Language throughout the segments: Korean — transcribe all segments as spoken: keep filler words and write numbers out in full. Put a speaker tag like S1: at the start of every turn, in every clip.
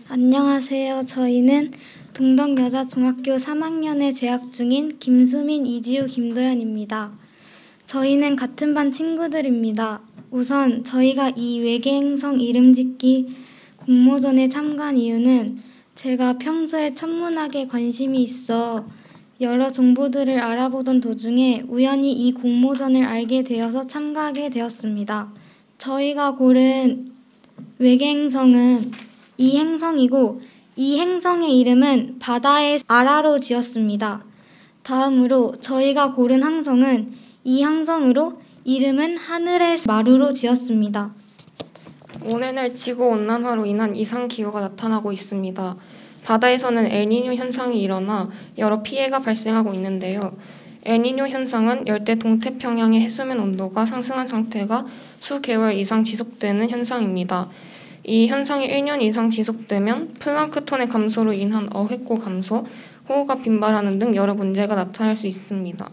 S1: 안녕하세요. 저희는 동덕여자중학교 삼 학년에 재학 중인 김수민, 이지우, 김도연입니다. 저희는 같은 반 친구들입니다. 우선 저희가 이 외계행성 이름짓기 공모전에 참가한 이유는 제가 평소에 천문학에 관심이 있어 여러 정보들을 알아보던 도중에 우연히 이 공모전을 알게 되어서 참가하게 되었습니다. 저희가 고른 외계행성은 이 행성이고 이 행성의 이름은 바다의 아라로 지었습니다. 다음으로 저희가 고른 항성은 이 항성으로 이름은 하늘의 마루로 지었습니다.
S2: 오늘날 지구온난화로 인한 이상기후가 나타나고 있습니다. 바다에서는 엘니뇨 현상이 일어나 여러 피해가 발생하고 있는데요. 엘니뇨 현상은 열대 동태평양의 해수면 온도가 상승한 상태가 수개월 이상 지속되는 현상입니다. 이 현상이 일 년 이상 지속되면 플랑크톤의 감소로 인한 어획고 감소, 호우가 빈발하는 등 여러 문제가 나타날 수 있습니다.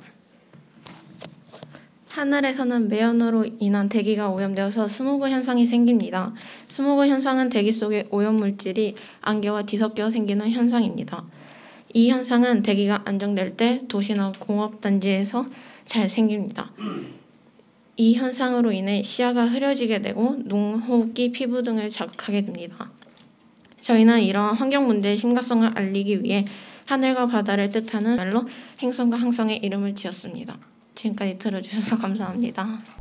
S3: 하늘에서는 매연으로 인한 대기가 오염되어서 스모그 현상이 생깁니다. 스모그 현상은 대기 속의 오염물질이 안개와 뒤섞여 생기는 현상입니다. 이 현상은 대기가 안정될 때 도시나 공업단지에서 잘 생깁니다. 이 현상으로 인해 시야가 흐려지게 되고 눈, 호흡기, 피부 등을 자극하게 됩니다. 저희는 이러한 환경 문제의 심각성을 알리기 위해 하늘과 바다를 뜻하는 말로 행성과 항성의 이름을 지었습니다. 지금까지 들어주셔서 감사합니다.